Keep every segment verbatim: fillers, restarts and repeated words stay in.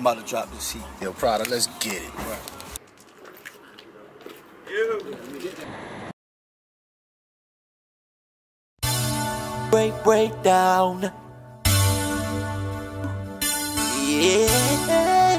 I'm about to drop this heat. Yo, Prada, let's get it. Right. Break, break down. Yeah.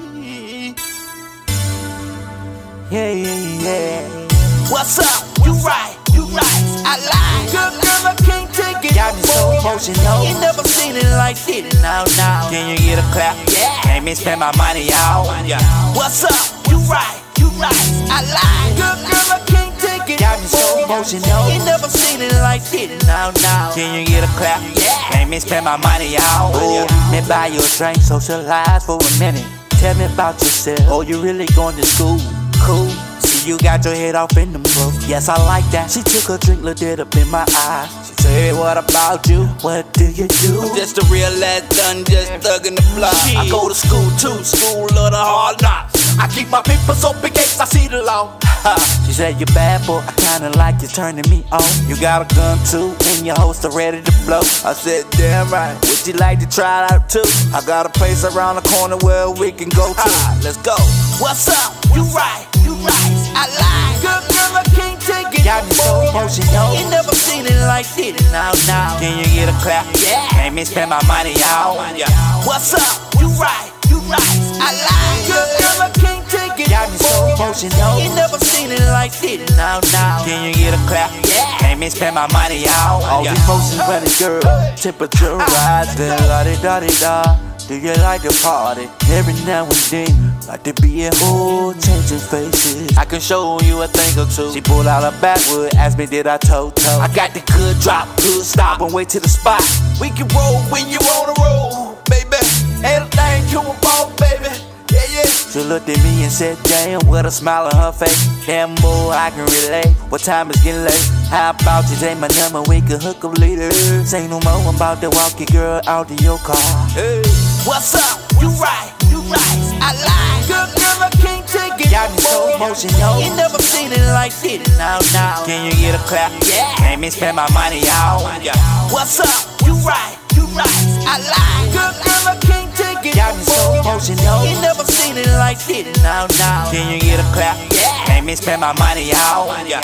Yeah, yeah, yeah. What's up? You right, you right. I lied. Girl, girl, I can't take it. Got me so emotional. You never seen it like this. Now, now. Can you get a clap? Yeah. Make me spend my money, y'all. Yeah. What's up? You right, you right. I lied. Girl, girl, I can't take it. Got me so emotional. You never seen it like this. Now, now. Can you get a clap? Yeah. Make me spend my money, y'all. Ooh. Me buy you a drink, socialize for a minute. Tell me about yourself. Oh, you really going to school? Cool. See, you got your head off in them books. Yes, I like that. She took a drink, looked it up in my eyes. She said, what about you? What do you do? Just a real ass done, just thuggin' the block. I go to school too, school of the hard knocks. I keep my papers open case I see the law. She said, you bad boy, I kinda like you turning me on. You got a gun too, and your holster ready to blow. I said, damn right. Would you like to try it out too? I got a place around the corner where we can go to. Ah, let's go. What's up? You right, you right. I lied. Girl, girl, I can't take it. Got me so emotional. You never seen it like this. Now, now. Can you get a clap? Yeah. Make me spend my money, y'all. Yeah. What's up? You right, you right. I lied. Girl, girl, I can't take it. Got me so emotional. You never seen it like this. Now, now. Can you get a clap? Yeah. Make me spend my money, y'all. All Yeah. these emotions running, girl. Temperature rising. La-di-da-di-da. Do you like to party? Every now and then, like to be a whole changing faces. I can show you a thing or two. She pulled out her backwood, asked me did I toe toe. I got the good drop, good stop, and wait to the spot. We can roll when you on the road, baby. Ain't a thing to a ball, baby. Yeah, yeah. She looked at me and said, damn, with a smile on her face. Damn, boy, I can relate. What time is getting late? How about you take my number, we can hook up later. Say no more, I'm about to walk your girl out to your car. Hey. What's up? You right, you right. I lied. Girl, girl, I can't take it. Got me so emotional. You never seen it like this. Now, now. Can you get a clap? Yeah. Make me spend my money, y'all. Yeah. What's up? You right, you right. I lied. Girl, girl, I can't take it. Got me so emotional. You never seen it like this. Now, now. Can you get a clap? Yeah. Make me spend my money, y'all. Yeah.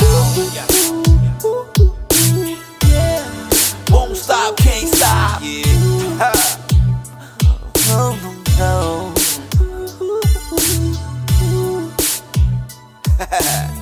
Won't stop, can't stop. Yeah. Oh, no, no.